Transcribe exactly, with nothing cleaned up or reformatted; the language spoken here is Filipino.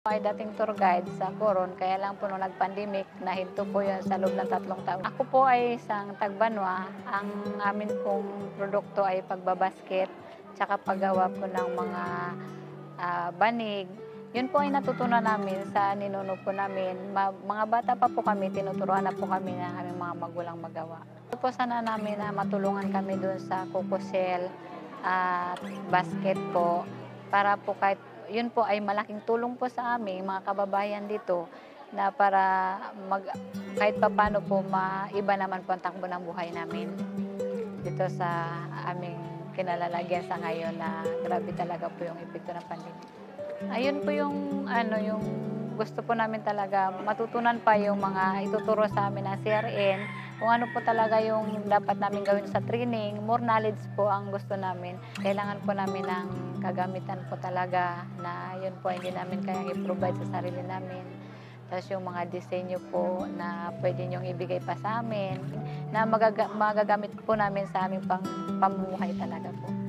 Ay dating tour guide sa Coron, kaya lang po nung nag-pandemic, nahinto po yun sa loob ng tatlong taon. Ako po ay isang Tagbanua. Ang amin pong produkto ay pagbabasket, tsaka paggawa po ng mga uh, banig. Yun po ay natutunan namin sa ninuno po namin. Ma mga bata pa po kami, tinuturuan na po kami ng aming mga magulang magawa. Ito po sana namin na matulungan kami doon sa coco shell at basket po, para po kahit yun po ay malaking tulong po sa amin, mga kababayan dito, na para mag, kahit papano po maiba naman po ang takbo ng buhay namin dito sa aming kinalalagyan sa ngayon na grabe talaga po yung epekto ng pandemya. Ayun po yung, ano, yung gusto po namin talaga, matutunan pa yung mga ituturo sa amin ng C R N, kung ano po talaga yung dapat namin gawin sa training. More knowledge po ang gusto namin. Kailangan po namin ng kagamitan po talaga na yun po hindi namin kayang i-provide sa sarili namin. Tapos yung mga disenyo po na pwede niyong ibigay pa sa amin, na magaga magagamit po namin sa aming pang pamumuhay talaga po.